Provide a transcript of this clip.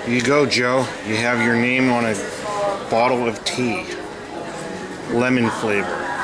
Here you go, Joe. You have your name on a bottle of tea. Lemon flavor.